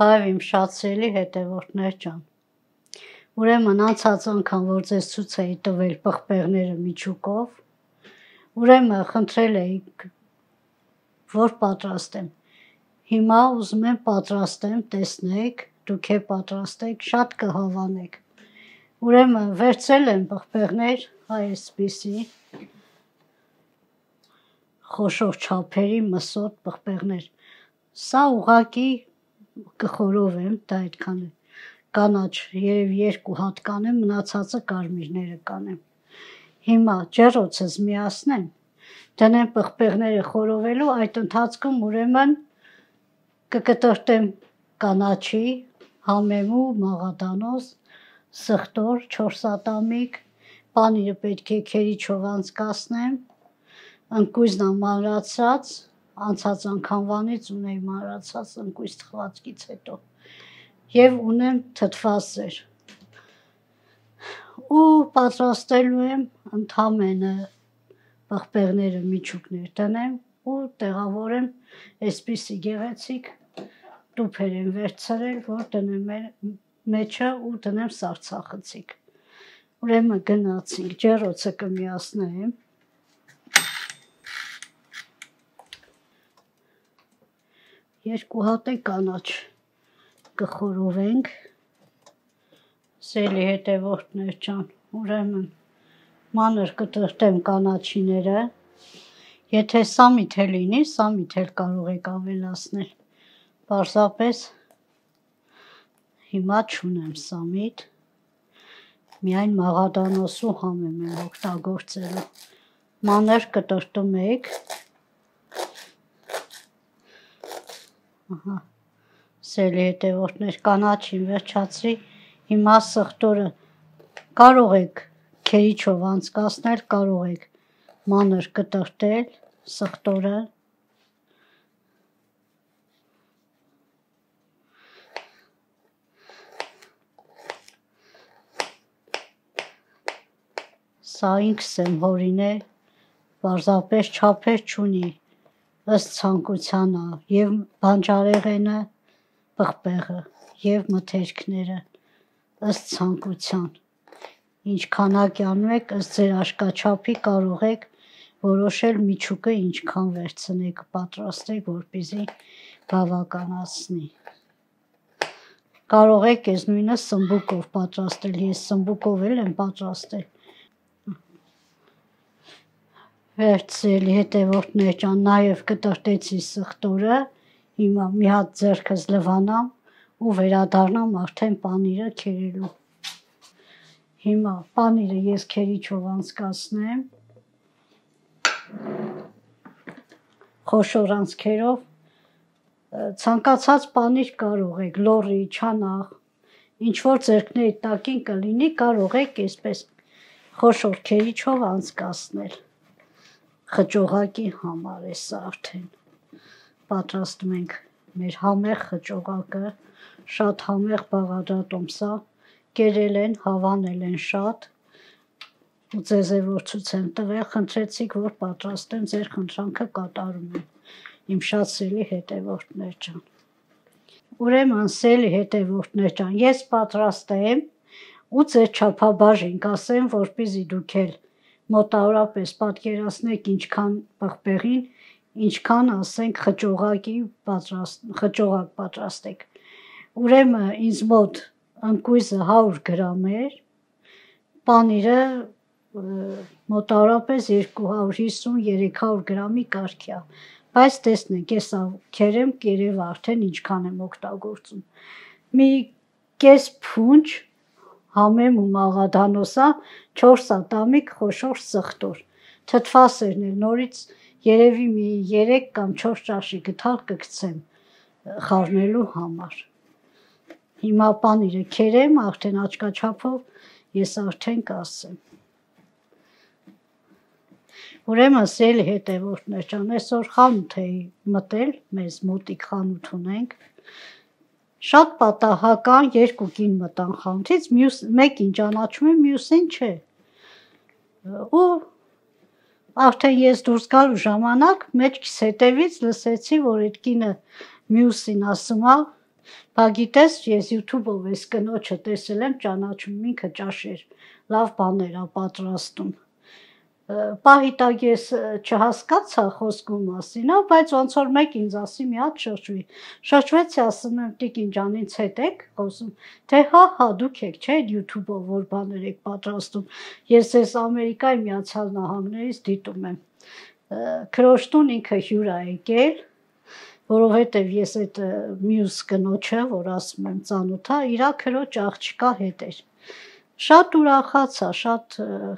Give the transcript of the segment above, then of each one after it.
Այո, իմ շատ սիրելի հետևորդներ ջան։ Ուրեմն անցած անգամ որ ձեզ ցույց էի տվել պղպեղները միջուկով, ուրեմն խնդրել էիք որ պատրաստեմ։ Հիմա ուզում եմ պատրաստեմ, տեսնեք, դուք է պատրաստեք, շատ կհավանեք։ Ուրեմն վերցրել եմ պղպեղներ, այսպիսի խոշոր չափերի մսոտ պղպեղներ։ Սա ուղղակի կխորովեմ, դա այդքան է։ Կանաչ երևի 2 հատ կանեմ, մնացածը կարմիրները կանեմ։ Հիմա ջեռոցս միացնեմ, դնեմ պղպեղները խորովելու, այդ ընթացքում ուրեմն կկտրտեմ կանաչի, համեմու, մաղադանոց, սխտոր, 4 ատամիկ, պանիրը պետք է քերիչով անցկացնեմ, ընկույզն մանրացած, անցած անգամվանից ունեի մանրացած ընկույզ թխվածքից հետո և ունեմ թթվասեր ու պատրաստելու եմ ընդամենը պղպեղները միջուկներ դնեմ ու տեղավորեմ այսպիսի գեղեցիկ տուփեր եմ վերցրել, որ դնեմ մեջը ու դնեմ սառցախցիկ։ Ուրեմն գնացինք, ջեռոցը կմիացնեմ, երկու հատ է կանաչ կխորովենք, սիրելի հետևորդներ ջան, ուրեմն մանր կտրտեմ կանաչիները, եթե սամիթ է լինի, սամիթ էլ կարող եք ավելացնել, պարզապես հիմա չունեմ սամիթ, միայն մաղադանոսու համեմ եմ օգտագործելու, մանր կտրտում եք, սիրելի հետևորդներ, կանաչին վերջացրի, հիմա սխտորը կարող եք քերիչով անցկացնել, կարող եք մանր կտրտել սխտորը, սա ինքս եմ հորինել, պարզապես չափեր չունի, ըստ ցանկությանը և բանջարեղենը, պղպեղը և մթերքները, ըստ ցանկության, ինչ քանակի անում եք, ըստ ձեր աշկաչափի կարող եք որոշել միջուկը ինչքան վերցնեք, պատրաստեք, որպեսզի բավականացնի։ Կարող եք ես նույնը սմբուկով պատրաստել, ես սմբուկով էլ եմ պատրաստել։ Վերցրելի հետևորդներ ջան, նաև կտրտեցի սխտորը, հիմա մի հատ ձեռքս լվանամ ու վերադառնամ արդեն պանիրը քերելու։ Հիմա պանիրը ես քերիչով անցկացնեմ, խոշոր անցքերով, ցանկացած պանիր կարող եք, լոռի, չանախ, ինչ որ ձեռքների տակին կլինի, կարող եք այսպես խոշոր քերիչով անցկացնել, խճողակի համար է սա արդեն, պատրաստում ենք մեր համեղ խճողակը, շատ համեղ բաղադրատոմսա, կերել են, հավանել են շատ, ու ձեզ է որ ցույց եմ տվել, խնդրեցիք, որ պատրաստեմ, ձեր խնդրանքը կատարում եմ, իմ շատ սիրելի հետևորդներ ջան։ Ուրեմն սիրելի հետևորդներ ջան, ես պատրաստեմ ու ձեր չափաբաժին կասեմ, որպեսզի դուք էլ մոտավորապես պատկերացնեք ինչքան պղպեղին, ինչքան ասենք խճողակ պատրաստեք։ Ուրեմն ինձ մոտ ընկույզը 100 գրամ էր, պանիրը մոտավորապես 250-300 գրամի կարգի է, բայց տեսնենք, ես քերեմ, կերև արդեն ինչքան եմ օգտագործում։ Մի կես փունջ համեմ ու մաղադանոսա 4 ատամիկ խոշոր սխտոր, թթվասերն էլ նորից երևի մի 3 կամ 4 ճաշի գդալ կգցեմ խառնելու համար։ Հիմա պանիրը քերեմ, արդեն աչքաչափով ես արդեն կասեմ։ Ուրեմն սիրելի հետևորդներ ջան, այսօր խանութ էի մտել, մեզ մոտիկ խանութ ունենք, շատ պատահական 2 կին մտան խանութից, մեկին ճանաչում եմ, մյուսին չէ։ Ու արդեն ես դուրս գալու ժամանակ մեջքիս հետևից լսեցի, որ այդ կինը մյուսին ասում է, Բա գիտես, ես YouTube-ով այս կնոջը տեսել եմ, ճանաչում ինքը ճաշեր, լավ բաներ ա պատրաստում։ Պահի տակ ես չհասկացա խոսքու մասին, բայց ոնց որ մեկ ինձ ասի մի հատ շրջվի։ Շրջվեցի, ասում եմ տիկին ջան, ինձ հետ եք խոսում, թե հա, դուք եք, չէ, YouTube-ով որ բաներ եք պատրաստում։ Ես այս Ամերիկայի Միացյալ Նահանգներից դիտում եմ։ Քրոջտուն ինքը հյուր ա եկել, որովհետև ես այդ մյուս կնոջը, որ ասում եմ ծանոթ ա, իրա քրոջ աղջկա հետ էր։ Շատ ուրախացա, շատ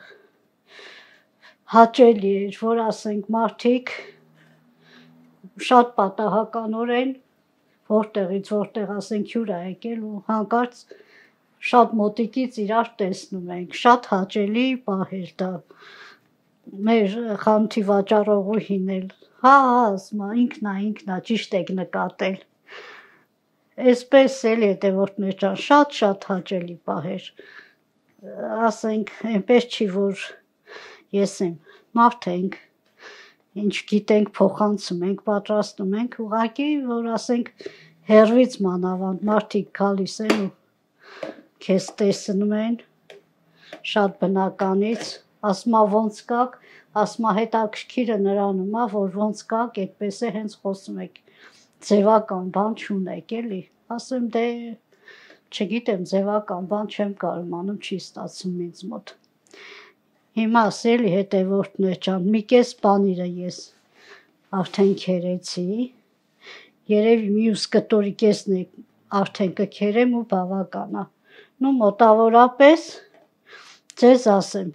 հաճելի էր, որ ասենք մարդիկ շատ պատահականորեն որտեղից որտեղ ասենք հյուր ա եկել ու հանկարծ շատ մոտիկից իրար տեսնում ենք, շատ հաճելի պահ էր դա։ Մեր խանութի վաճառողուհին էլ հա, ասում ա, ինքնա, ճիշտ եք նկատել։ Այսպես էլ հետևորդներ ջան, շատ հաճելի պահ էր։ Ասենք, այնպես չի, որ ես եմ, մարդ ենք, ինչ գիտենք, փոխանցում ենք, պատրաստում ենք, ուղղակի, որ ասենք, հեռվից մանավանդ մարդիկ գալիս են ու քեզ տեսնում են, շատ բնականից, ասում ա ոնց կաք, ասում ա հետաքրքիրը նրանում ա, որ ոնց կաք, այդպես է հենց խոսում եք, ձևական բան չունեք, էլի, ասեմ դե չգիտեմ, ձևական բան չեմ կարողանում, չի ստացվում ինձ մոտ։ Հիմա ասելի հետևորդներ ջան, մի կես պանիրը ես արդեն քերեցի, երևի մյուս կտորի կեսն է արդեն կքերեմ ու բավական ա։ Նու մոտավորապես ձեզ ասեմ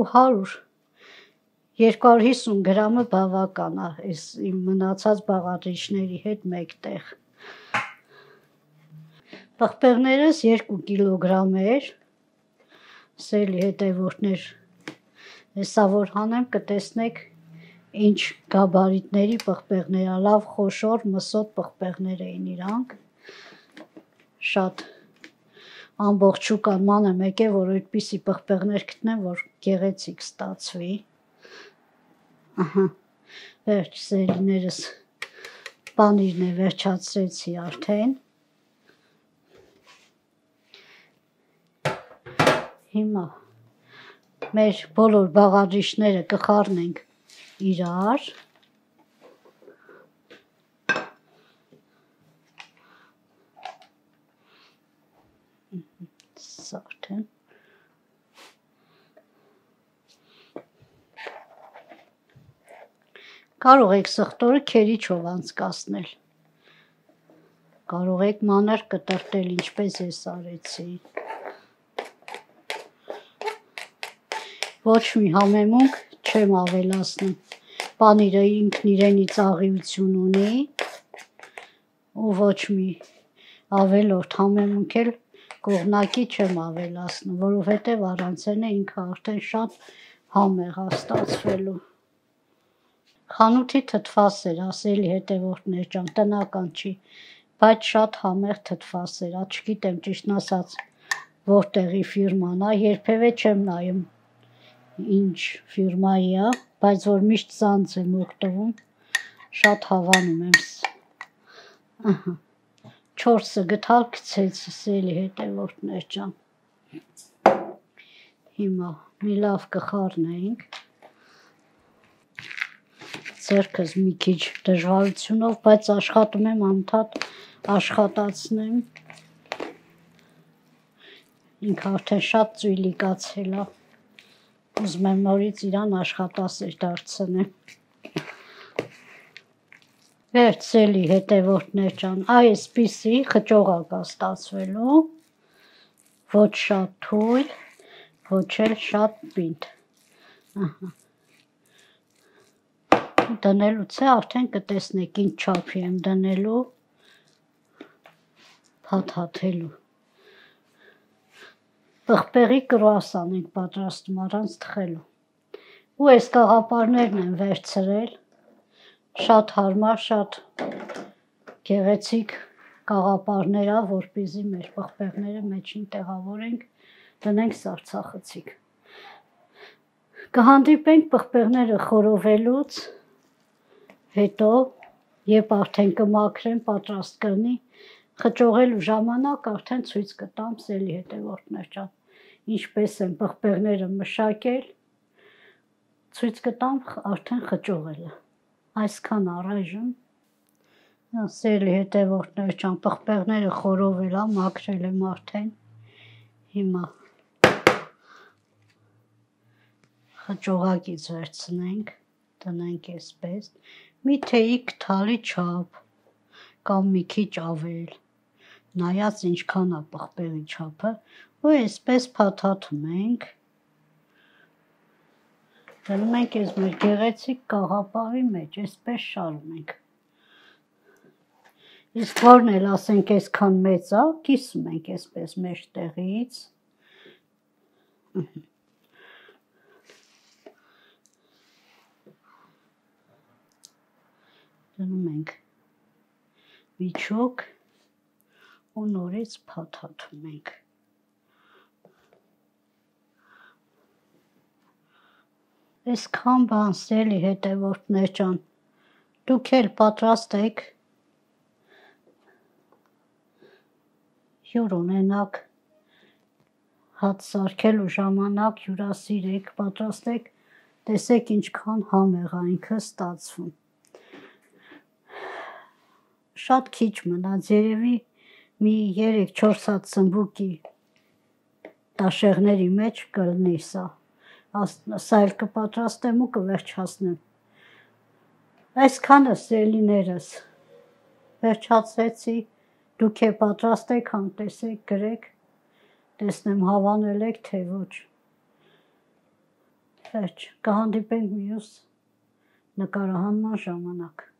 200-250 գրամը բավական ա, այս իմ մնացած բաղադրիչների հետ մեկտեղ։ Պղպեղներս 2 կիլոգրամ էր, սելի հետևորդներ, հեսա որ հանեմ կտեսնեք ինչ գաբարիտների պղպեղներ ա, լավ խոշոր մսոտ պղպեղներ էին իրանք, շատ ամբողջ շուկան ման եմ եկել, որ այդպիսի պղպեղներ գտնեմ, որ գեղեցիկ ստացվի։ Ահա, վերջ սելիներս պանիրն է վերջացրեցի արդեն։ Հիմա մեր բոլոր բաղադրիչները կխառնենք իրար։ Սա արդեն կարող եք սխտորը քերիչով անցկացնել, կարող եք մանր կտրտել, ինչպես ես արեցի, ոչ մի համեմունք չեմ ավելացնում, պանիրը ինքն իրենից աղիություն ունի ու ոչ մի ավելորդ համեմունք էլ կողմնակի չեմ ավելացնում, որովհետև առանց એને ինքը արդեն շատ համեղ ա ստացվելու։ Խանութի թթվասեր, ասելի հետևորդներ ջան, տնական չի, բայց շատ համեղ թթվասեր ա, չգիտեմ ճիշտն ասած որտեղի ֆիրման ա, երբևէ չեմ նայում ինչ ֆիրմայի ա, բայց որ միշտ սանձ եմ օգտվում, շատ հավանում եմ։ Ահա, 4-ը գթալ գցեց, սելի հետևորդներ ջան։ Հիմա մի լավ կխառնենք, ձեռքս մի քիչ դժվարությունով, բայց աշխատում եմ անդադ աշխատացնեմ, ինքը արդեն շատ ծույլիկացել ա, ուզում եմ նորից իրան աշխատասեր դարձնեմ։ Վերցելի հետևորդներ ջան, այսպիսի խճողակ ա ստացվելու, ոչ շատ թույլ, ոչ էլ շատ պինդ։ Ահա։ Դնելուց է արդեն կտեսնեք ինչ չափի եմ դնելու, փաթաթելու։ Պղպեղի կրուասան ենք պատրաստում առանց թխելու։ Ու այս կաղապարներն եմ վերցրել, շատ հարմար, շատ գեղեցիկ կաղապարներ ա, որպեսզի մեր պղպեղները մեջին տեղավորենք, դնենք սառցախցիկ։ Կհանդիպենք պղպեղները խորովելուց հետո, երբ արդեն կմաքրեն, պատրաստ կլինի, Խճողելու ժամանակ արդեն ցույց կտամ սելի հետևորդներ ջան, ինչպես են պղպեղները մշակել, ցույց կտամ արդեն խճողելը, այսքան առայժմ, սելի հետևորդներ ջան, պղպեղները խորովել եմ, մաքրել եմ արդեն, հիմա խճողակից վերցնենք, տնենք այսպես, մի թեյի քթալի չափ, կամ մի քիչ ավել, նայած ինչքան է պղպեղի չափը, ու այսպես փաթաթում ենք, դնում ենք այս մեր գեղեցիկ կաղապարի մեջ, այսպես շարում ենք, իսկ որն էլ ասենք այսքան մեծ է, կիսում ենք այսպես մեջ տեղից, դնում ենք միջոկ ու նորից փաթաթում ենք, այսքան բան սելի հետևորդներ ջան, դուք էլ պատրաստեք, հյուր ունենաք, հաց սարքելու ժամանակ հյուրասիրեք, պատրաստեք, տեսեք ինչքան համեղ է ինքը ստացվում, շատ քիչ մնաց, երևի մի 3-4 հատ սմբուկի տաշեղների մեջ կլնի սա, սա էլ կպատրաստեմ ու կվերջացնեմ, այսքանը սելիներս, վերջացրեցի, դուք էլ պատրաստեք, համտեսեք, գրեք, տեսնեմ հավանել եք, թե ոչ, վերջ, կհանդիպենք մյուս նկարահանման ժամանակ։